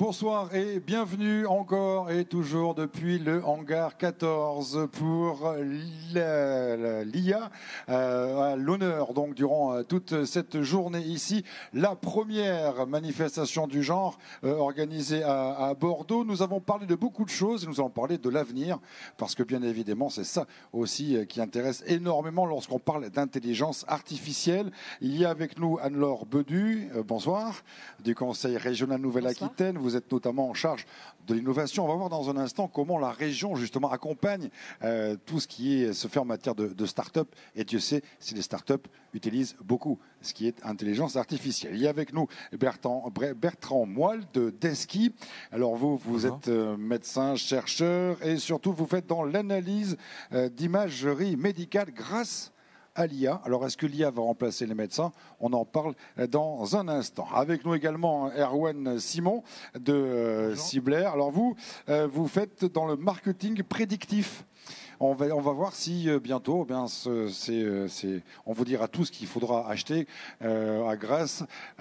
bonsoir et bienvenue encore et toujours depuis le hangar 14 pour l'IA. À l'honneur donc durant toute cette journée ici, la première manifestation du genre organisée à Bordeaux. Nous avons parlé de beaucoup de choses et nous allons parler de l'avenir parce que bien évidemment c'est ça aussi qui intéresse énormément lorsqu'on parle d'intelligence artificielle. Il y a avec nous Anne-Laure Bedu, bonsoir, du Conseil régional Nouvelle-Aquitaine. Vous êtes notamment en charge de l'innovation. On va voir dans un instant comment la région justement accompagne tout ce qui se fait en matière de start-up. Et Dieu sait si les start-up utilisent beaucoup ce qui est intelligence artificielle. Il y a avec nous Bertrand Moile de Desky. Alors vous êtes médecin, chercheur et surtout vous faites dans l'analyse d'imagerie médicale grâce à l'IA. Alors, est-ce que l'IA va remplacer les médecins? On en parle dans un instant. Avec nous également Erwan Simon de Cibler. Alors, vous faites dans le marketing prédictif. On va voir si bientôt, on vous dira tout ce qu'il faudra acheter grâce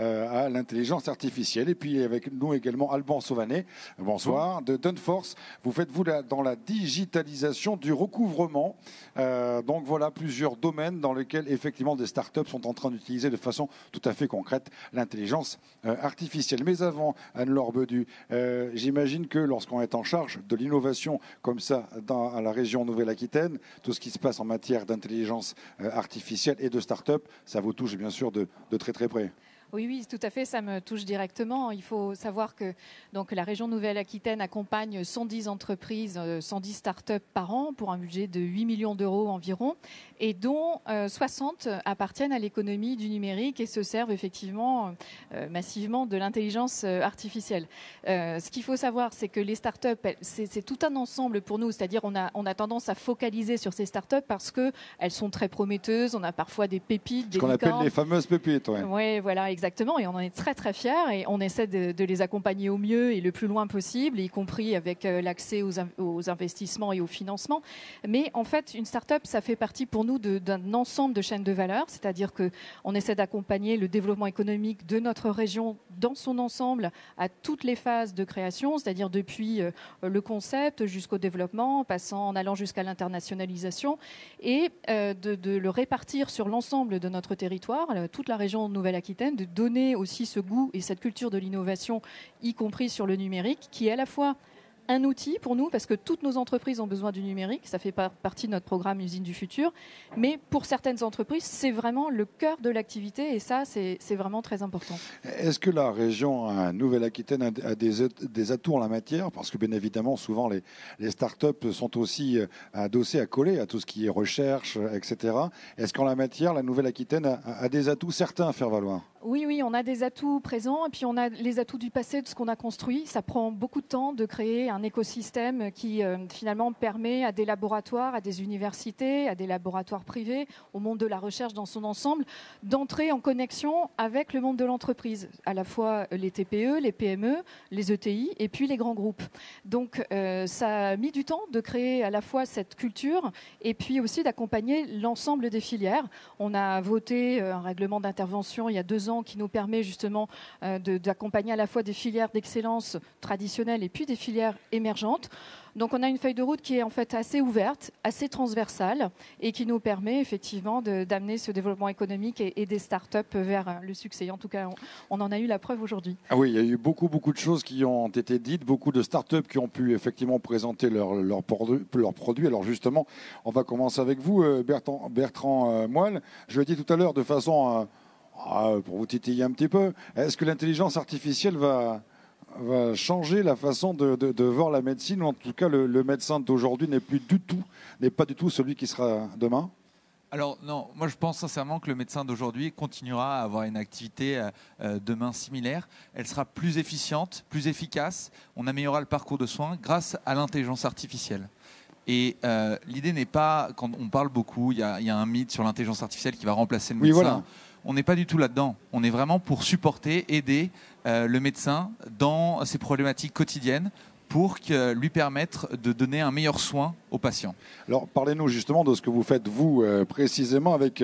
à l'intelligence artificielle. Et puis avec nous également Alban Sauvanet, bonsoir, de Dunforce. Vous faites dans la digitalisation du recouvrement. Donc voilà plusieurs domaines dans lesquels effectivement des startups sont en train d'utiliser de façon tout à fait concrète l'intelligence artificielle. Mais avant, Anne-Laure Bedu, j'imagine que lorsqu'on est en charge de l'innovation comme ça à la région Nouvelle-Aquitaine, tout ce qui se passe en matière d'intelligence artificielle et de start-up, ça vous touche bien sûr de très très près. Oui, tout à fait, ça me touche directement. Il faut savoir que donc, la région Nouvelle-Aquitaine accompagne 110 entreprises, 110 start-up par an pour un budget de 8 millions d'euros environ, et dont 60 appartiennent à l'économie du numérique et se servent effectivement massivement de l'intelligence artificielle. Ce qu'il faut savoir, c'est que les start-up, c'est tout un ensemble pour nous, c'est-à-dire on a tendance à focaliser sur ces start-up parce qu'elles sont très prometteuses, on a parfois des pépites, des licornes. Ce qu'on appelle les fameuses pépites. Oui, voilà, exactement, et on en est très très fiers et on essaie de les accompagner au mieux et le plus loin possible, y compris avec l'accès aux investissements et au financement. Mais en fait, une start-up, ça fait partie pour nous d'un ensemble de chaînes de valeur, c'est-à-dire qu'on essaie d'accompagner le développement économique de notre région dans son ensemble à toutes les phases de création, c'est-à-dire depuis le concept jusqu'au développement, en allant jusqu'à l'internationalisation, et de le répartir sur l'ensemble de notre territoire, toute la région Nouvelle-Aquitaine, de donner aussi ce goût et cette culture de l'innovation, y compris sur le numérique, qui est à la fois un outil pour nous, parce que toutes nos entreprises ont besoin du numérique, ça fait partie de notre programme Usine du Futur, mais pour certaines entreprises, c'est vraiment le cœur de l'activité, et ça, c'est vraiment très important. Est-ce que la région Nouvelle-Aquitaine a des atouts en la matière? Parce que bien évidemment, souvent, les startups sont aussi adossées, accolées à tout ce qui est recherche, etc. Est-ce qu'en la matière, la Nouvelle-Aquitaine a des atouts certains à faire valoir? Oui, on a des atouts présents et puis on a les atouts du passé de ce qu'on a construit. Ça prend beaucoup de temps de créer un écosystème qui finalement permet à des laboratoires, à des universités, à des laboratoires privés, au monde de la recherche dans son ensemble, d'entrer en connexion avec le monde de l'entreprise, à la fois les TPE, les PME, les ETI et puis les grands groupes. Donc ça a mis du temps de créer à la fois cette culture et puis aussi d'accompagner l'ensemble des filières. On a voté un règlement d'intervention il y a 2 ans qui nous permet justement d'accompagner à la fois des filières d'excellence traditionnelles et puis des filières émergentes. Donc on a une feuille de route qui est en fait assez ouverte, assez transversale et qui nous permet effectivement d'amener ce développement économique et des startups vers le succès. En tout cas, on en a eu la preuve aujourd'hui. Ah oui, il y a eu beaucoup de choses qui ont été dites, beaucoup de startups qui ont pu effectivement présenter leurs produits. Alors justement, on va commencer avec vous, Bertrand Moile. Je l'ai dit tout à l'heure de façon pour vous titiller un petit peu, est-ce que l'intelligence artificielle va changer la façon de voir la médecine, ou en tout cas le médecin d'aujourd'hui n'est pas du tout celui qui sera demain? Alors non, moi je pense sincèrement que le médecin d'aujourd'hui continuera à avoir une activité demain similaire. Elle sera plus efficiente, plus efficace. On améliorera le parcours de soins grâce à l'intelligence artificielle. Et l'idée n'est pas, quand on parle beaucoup, il y a un mythe sur l'intelligence artificielle qui va remplacer le médecin. Oui, voilà. On n'est pas du tout là-dedans. On est vraiment pour supporter, aider le médecin dans ses problématiques quotidiennes, pour lui permettre de donner un meilleur soin aux patients. Alors, parlez-nous justement de ce que vous faites, vous, précisément, avec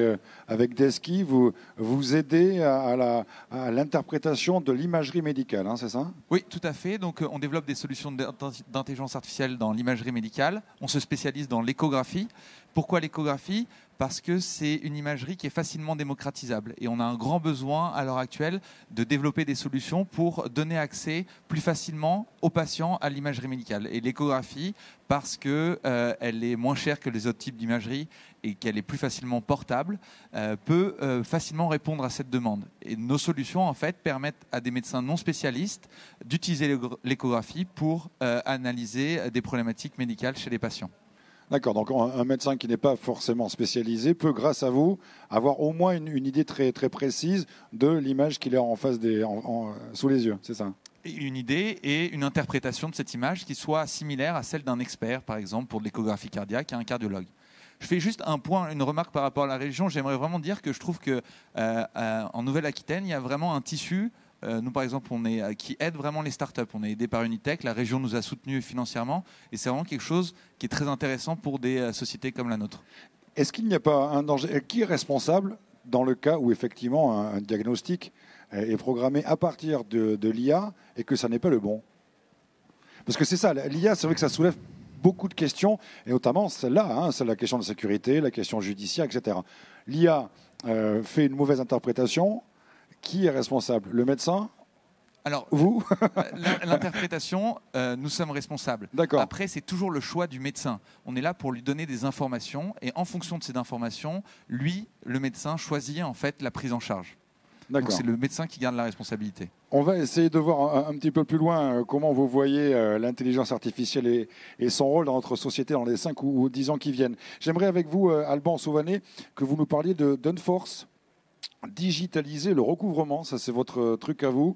Deski. Vous aidez à l'interprétation de l'imagerie médicale, hein, c'est ça ? Oui, tout à fait. Donc, on développe des solutions d'intelligence artificielle dans l'imagerie médicale. On se spécialise dans l'échographie. Pourquoi l'échographie ? Parce que c'est une imagerie qui est facilement démocratisable. Et on a un grand besoin, à l'heure actuelle, de développer des solutions pour donner accès plus facilement aux patients à l'imagerie médicale. Et l'échographie, parce qu'elle est moins chère que les autres types d'imagerie et qu'elle est plus facilement portable, peut facilement répondre à cette demande. Et nos solutions, en fait, permettent à des médecins non spécialistes d'utiliser l'échographie pour analyser des problématiques médicales chez les patients. D'accord, donc un médecin qui n'est pas forcément spécialisé peut, grâce à vous, avoir au moins une idée très, très précise de l'image qu'il a en face sous les yeux, c'est ça ? Une idée et une interprétation de cette image qui soit similaire à celle d'un expert, par exemple, pour de l'échographie cardiaque, à un cardiologue. Je fais juste une remarque par rapport à la région. J'aimerais vraiment dire que je trouve qu'en Nouvelle-Aquitaine, il y a vraiment un tissu. Nous, par exemple, qui aide vraiment les startups. On est aidé par Unitech. La région nous a soutenus financièrement. Et c'est vraiment quelque chose qui est très intéressant pour des sociétés comme la nôtre. Est-ce qu'il n'y a pas un danger ? Qui est responsable dans le cas où, effectivement, un diagnostic est programmé à partir de l'IA et que ça n'est pas le bon ? Parce que c'est ça, l'IA, c'est vrai que ça soulève beaucoup de questions, et notamment celle-là, c'est la question de sécurité, la question judiciaire, etc. L'IA fait une mauvaise interprétation. Qui est responsable ? Le médecin ? Alors, vous ? L'interprétation, nous sommes responsables. D'accord. Après, c'est toujours le choix du médecin. On est là pour lui donner des informations et en fonction de ces informations, lui, le médecin, choisit en fait la prise en charge. D'accord. Donc c'est le médecin qui garde la responsabilité. On va essayer de voir un petit peu plus loin comment vous voyez l'intelligence artificielle et son rôle dans notre société dans les 5 ou 10 ans qui viennent. J'aimerais avec vous, Alban Sauvanet, que vous nous parliez d'Unforce. Digitaliser le recouvrement, ça c'est votre truc à vous.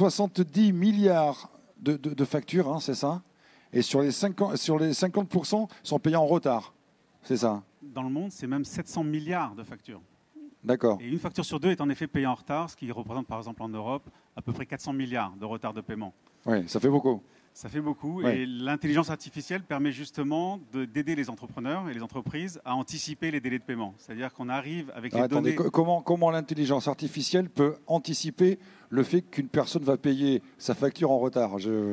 70 milliards de factures, hein, c'est ça ? Et sur les 50% sont payés en retard, c'est ça ? Dans le monde, c'est même 700 milliards de factures. D'accord. Et une facture sur deux est en effet payée en retard, ce qui représente par exemple en Europe à peu près 400 milliards de retard de paiement. Oui, ça fait beaucoup. Ça fait beaucoup. Oui. Et l'intelligence artificielle permet justement d'aider les entrepreneurs et les entreprises à anticiper les délais de paiement. C'est-à-dire qu'on arrive avec les données... Comment l'intelligence artificielle peut anticiper le fait qu'une personne va payer sa facture en retard ?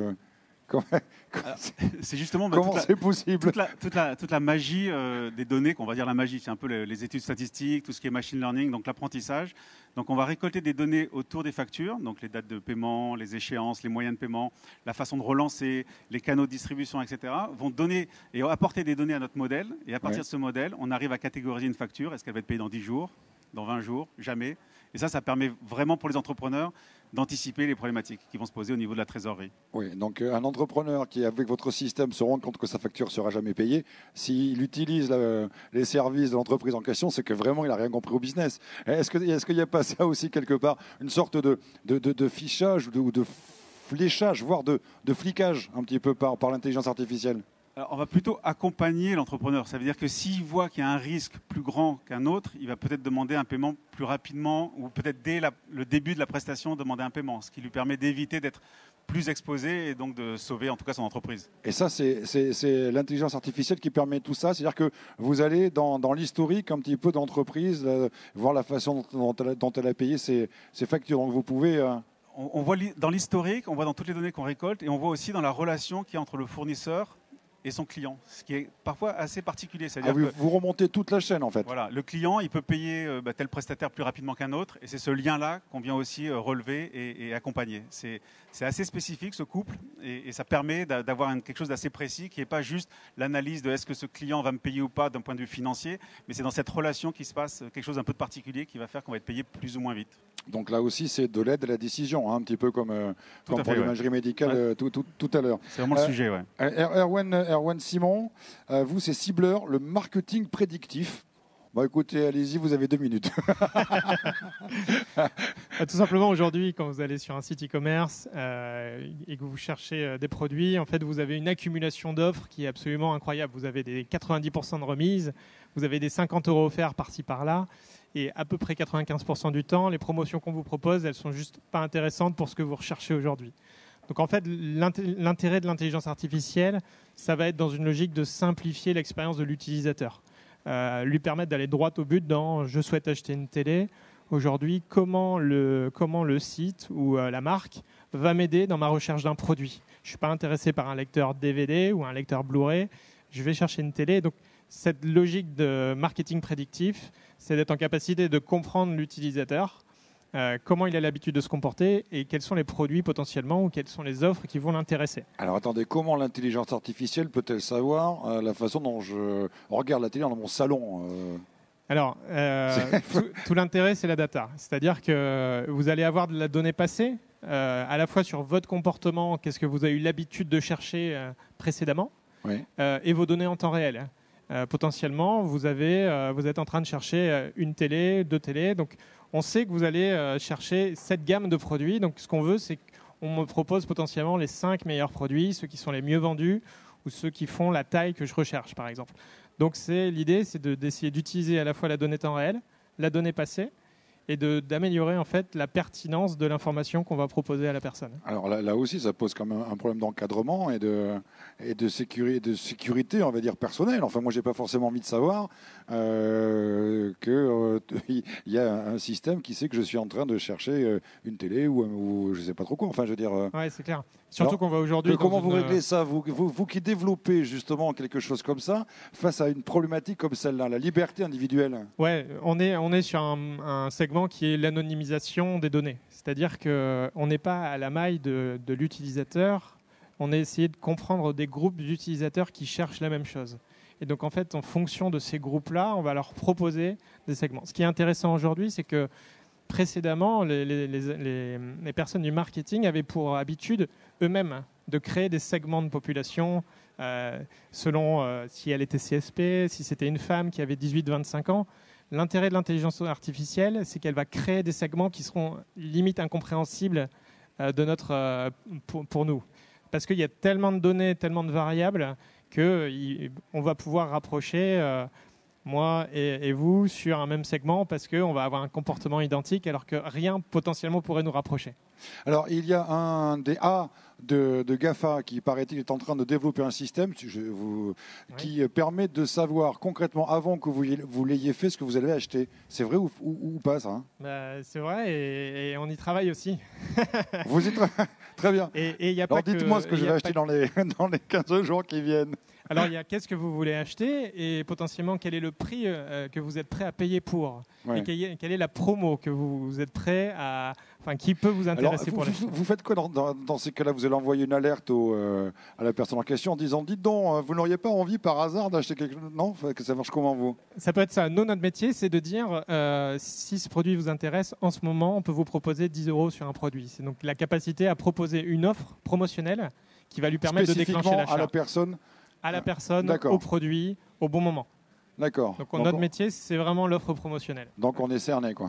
C'est justement comment c'est possible ? toute la magie des données, qu'on va dire la magie, c'est un peu les études statistiques, tout ce qui est machine learning, donc l'apprentissage. Donc on va récolter des données autour des factures, donc les dates de paiement, les échéances, les moyens de paiement, la façon de relancer, les canaux de distribution, etc. vont donner et apporter des données à notre modèle. Et à partir de ce modèle, on arrive à catégoriser une facture. Est-ce qu'elle va être payée dans 10 jours, dans 20 jours, jamais ? Et ça permet vraiment pour les entrepreneurs d'anticiper les problématiques qui vont se poser au niveau de la trésorerie. Oui, donc un entrepreneur qui, avec votre système, se rend compte que sa facture ne sera jamais payée, s'il utilise les services de l'entreprise en question, c'est que vraiment il n'a rien compris au business. Est-ce qu'il n'y a pas ça aussi quelque part, une sorte de fichage ou de fléchage, voire de flicage un petit peu par l'intelligence artificielle ? Alors, on va plutôt accompagner l'entrepreneur. Ça veut dire que s'il voit qu'il y a un risque plus grand qu'un autre, il va peut-être demander un paiement plus rapidement ou peut-être dès le début de la prestation demander un paiement, ce qui lui permet d'éviter d'être plus exposé et donc de sauver en tout cas son entreprise. Et ça, c'est l'intelligence artificielle qui permet tout ça. C'est-à-dire que vous allez dans l'historique un petit peu d'entreprise, voir la façon dont elle a payé ses factures. Donc vous pouvez... On voit dans l'historique, on voit dans toutes les données qu'on récolte et on voit aussi dans la relation qu'il y a entre le fournisseur et son client, ce qui est parfois assez particulier. C'est-à-dire vous remontez toute la chaîne en fait. Voilà, le client, il peut payer tel prestataire plus rapidement qu'un autre, et c'est ce lien-là qu'on vient aussi relever et accompagner. C'est assez spécifique ce couple, et ça permet d'avoir quelque chose d'assez précis, qui n'est pas juste l'analyse de est-ce que ce client va me payer ou pas d'un point de vue financier, mais c'est dans cette relation qu'il se passe quelque chose d'un peu de particulier qui va faire qu'on va être payé plus ou moins vite. Donc là aussi, c'est de l'aide à la décision, hein, un petit peu comme pour l'imagerie médicale tout à l'heure. C'est vraiment le sujet, ouais. Erwan Simon, vous, c'est cibleur, le marketing prédictif. Bon, écoutez, allez-y, vous avez 2 minutes. Tout simplement, aujourd'hui, quand vous allez sur un site e-commerce et que vous cherchez des produits, en fait, vous avez une accumulation d'offres qui est absolument incroyable. Vous avez des 90% de remise, vous avez des 50 € offerts par-ci, par-là. Et à peu près 95% du temps, les promotions qu'on vous propose, elles ne sont juste pas intéressantes pour ce que vous recherchez aujourd'hui. Donc en fait, l'intérêt de l'intelligence artificielle, ça va être dans une logique de simplifier l'expérience de l'utilisateur. Lui permettre d'aller droit au but dans « je souhaite acheter une télé ». Aujourd'hui, comment le site ou la marque va m'aider dans ma recherche d'un produit. Je ne suis pas intéressé par un lecteur DVD ou un lecteur Blu-ray. Je vais chercher une télé. Donc, cette logique de marketing prédictif, c'est d'être en capacité de comprendre l'utilisateur, comment il a l'habitude de se comporter et quels sont les produits potentiellement ou quelles sont les offres qui vont l'intéresser. Alors attendez, comment l'intelligence artificielle peut-elle savoir la façon dont je regarde la télé dans mon salon Alors, tout l'intérêt, c'est la data. C'est-à-dire que vous allez avoir de la donnée passée, à la fois sur votre comportement, qu'est-ce que vous avez eu l'habitude de chercher précédemment, oui. Et vos données en temps réel. Potentiellement, vous êtes en train de chercher une télé, 2 télés. Donc, on sait que vous allez chercher cette gamme de produits. Donc, ce qu'on veut, c'est qu'on me propose potentiellement les 5 meilleurs produits, ceux qui sont les mieux vendus ou ceux qui font la taille que je recherche, par exemple. Donc, l'idée, c'est d'essayer d'utiliser à la fois la donnée temps réel, la donnée passée, et d'améliorer en fait la pertinence de l'information qu'on va proposer à la personne. Alors là aussi, ça pose quand même un problème d'encadrement et de sécurité, on va dire, personnelle. Enfin, moi, j'ai pas forcément envie de savoir qu'il y a un système qui sait que je suis en train de chercher une télé ou je sais pas trop quoi. Enfin, je veux dire. Ouais, c'est clair. Surtout qu'on va aujourd'hui. Comment vous réglez ça, vous qui développez justement quelque chose comme ça face à une problématique comme celle-là, la liberté individuelle? Ouais, on est sur un segment qui est l'anonymisation des données. C'est-à-dire qu'on n'est pas à la maille de l'utilisateur, on a essayé de comprendre des groupes d'utilisateurs qui cherchent la même chose. Et donc en fait, en fonction de ces groupes-là, on va leur proposer des segments. Ce qui est intéressant aujourd'hui, c'est que précédemment, les personnes du marketing avaient pour habitude eux-mêmes de créer des segments de population selon si elle était CSP, si c'était une femme qui avait 18-25 ans. L'intérêt de l'intelligence artificielle, c'est qu'elle va créer des segments qui seront limite incompréhensibles pour nous. Parce qu'il y a tellement de données, tellement de variables qu'on va pouvoir rapprocher moi et vous sur un même segment parce qu'on va avoir un comportement identique alors que rien potentiellement pourrait nous rapprocher. Alors, il y a un des A de GAFA qui, paraît-il, est en train de développer un système qui permet de savoir concrètement, avant que vous l'ayez fait, ce que vous allez acheter. C'est vrai ou pas, ça, hein? C'est vrai et on y travaille aussi. Vous y très bien. Alors, dites-moi ce que je vais acheter dans les 15 jours qui viennent. Alors, il y a qu'est-ce que vous voulez acheter et potentiellement quel est le prix que vous êtes prêt à payer pour. Ouais. Et quelle est la promo que vous êtes prêt à... Enfin, qui peut vous intéresser pour l'acheter. Vous faites quoi dans ces cas-là? Vous allez envoyer une alerte à la personne en question en disant « Dites donc, vous n'auriez pas envie par hasard d'acheter quelque chose ?» Non, que ça marche comment, vous? Ça peut être ça. Nous, notre métier, c'est de dire si ce produit vous intéresse, en ce moment, on peut vous proposer 10 € sur un produit. C'est donc la capacité à proposer une offre promotionnelle qui va lui permettre de déclencher l'achat. À la personne? À la personne, au produit, au bon moment. D'accord. Donc notre métier, c'est vraiment l'offre promotionnelle. Donc on est cerné, quoi.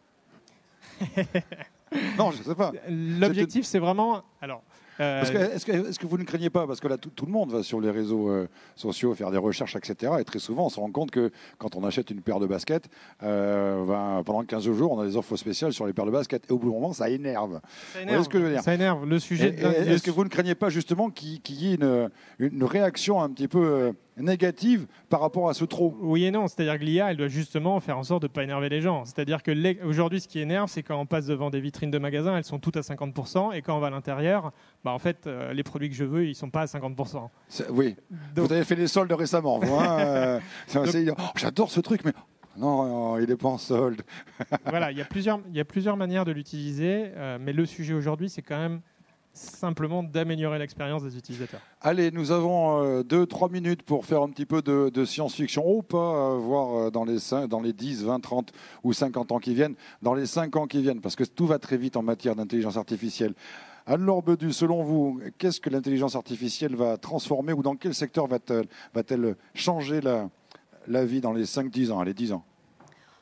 Non, je ne sais pas. L'objectif, c'est vraiment... Alors, est-ce que vous ne craignez pas, parce que là, tout le monde va sur les réseaux sociaux faire des recherches, etc. Et très souvent, on se rend compte que quand on achète une paire de baskets, pendant 15 jours, on a des offres spéciales sur les paires de baskets. Et au bout d'un moment, ça énerve. Ça énerve. Ce que je veux dire. Ça énerve. Le sujet. Est-ce que vous ne craignez pas justement qu'il y ait une réaction un petit peu négative par rapport à ce trop? Oui et non. C'est-à-dire que l'IA, elle doit justement faire en sorte de ne pas énerver les gens. C'est-à-dire que aujourd'hui, ce qui énerve, c'est quand on passe devant des vitrines de magasins, elles sont toutes à 50%. Et quand on va à l'intérieur, en fait, les produits que je veux, ils ne sont pas à 50%. Oui. Donc, vous avez fait les soldes récemment, vous, hein. J'adore ce truc, mais non, il n'est pas en solde. Voilà, il y a plusieurs manières de l'utiliser, mais le sujet aujourd'hui, c'est quand même simplement d'améliorer l'expérience des utilisateurs. Allez, nous avons 2-3 minutes pour faire un petit peu de science-fiction, ou pas, voir dans les 10, 20, 30 ou 50 ans qui viennent, dans les 5 ans qui viennent, parce que tout va très vite en matière d'intelligence artificielle. Anne-Laure Bedu, selon vous, qu'est-ce que l'intelligence artificielle va transformer ou dans quel secteur va-t-elle changer la vie dans les 5-10 ans, allez, 10 ans?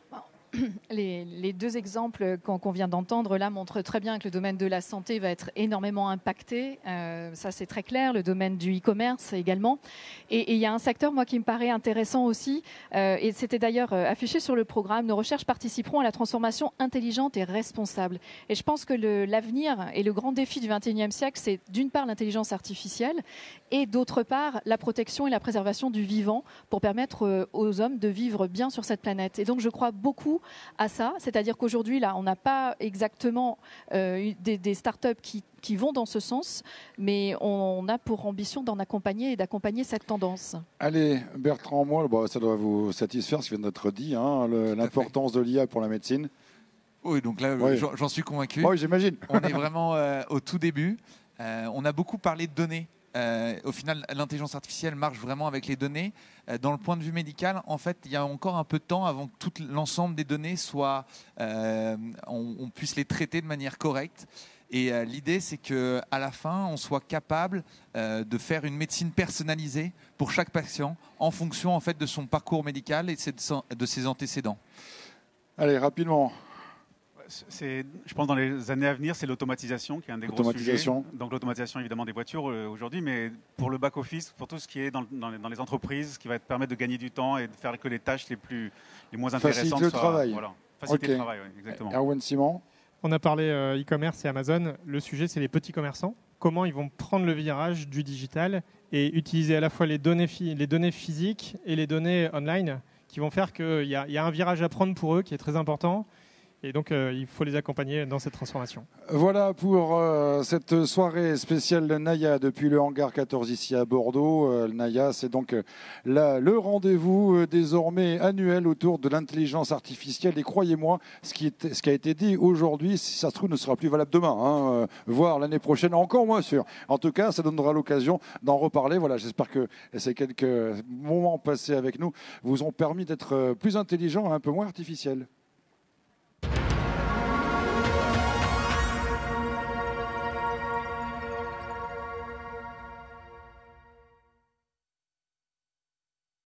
les deux exemples qu'on vient d'entendre là montrent très bien que le domaine de la santé va être énormément impacté. Ça, c'est très clair. Le domaine du e-commerce également. Et il y a un secteur, moi, qui me paraît intéressant aussi. Et c'était d'ailleurs affiché sur le programme. Nos recherches participeront à la transformation intelligente et responsable. Et je pense que l'avenir et le grand défi du XXIe siècle, c'est d'une part l'intelligence artificielle et d'autre part la protection et la préservation du vivant pour permettre aux hommes de vivre bien sur cette planète. Et donc, je crois beaucoup à ça. C'est-à-dire qu'aujourd'hui, là, on n'a pas exactement des startups qui vont dans ce sens, mais on a pour ambition d'en accompagner et d'accompagner cette tendance. Allez, Bertrand, moi, ça doit vous satisfaire ce qui vient d'être dit, hein, l'importance de l'IA pour la médecine. Oui, donc là, Oui. j'en suis convaincu. Oui, j'imagine. On est vraiment au tout début. On a beaucoup parlé de données. Au final, l'intelligence artificielle marche vraiment avec les données. Dans le point de vue médical, en fait, il y a encore un peu de temps avant que tout l'ensemble des données soient, on puisse les traiter de manière correcte. Et l'idée, c'est qu'à la fin, on soit capable de faire une médecine personnalisée pour chaque patient en fonction en fait, de son parcours médical et de ses antécédents. Allez, rapidement. Je pense dans les années à venir, c'est l'automatisation qui est un des gros sujets. Donc l'automatisation évidemment des voitures aujourd'hui, mais pour le back-office, pour tout ce qui est dans les entreprises, ce qui va te permettre de gagner du temps et de faire que les tâches les moins intéressantes Faciliter le travail. Voilà, faciliter le travail, oui, exactement. Erwan Simon. On a parlé e-commerce et Amazon. Le sujet, c'est les petits commerçants. Comment ils vont prendre le virage du digital et utiliser à la fois les données physiques et les données online qui vont faire qu'il y a un virage à prendre pour eux qui est très important. Et donc, il faut les accompagner dans cette transformation. Voilà pour cette soirée spéciale Naya depuis le hangar 14 ici à Bordeaux. Naya, c'est donc le rendez-vous désormais annuel autour de l'intelligence artificielle. Et croyez-moi, ce qui a été dit aujourd'hui, si ça se trouve, ne sera plus valable demain, hein, voire l'année prochaine, encore moins sûr. En tout cas, ça donnera l'occasion d'en reparler. Voilà, j'espère que ces quelques moments passés avec nous vous ont permis d'être plus intelligents et un peu moins artificiels.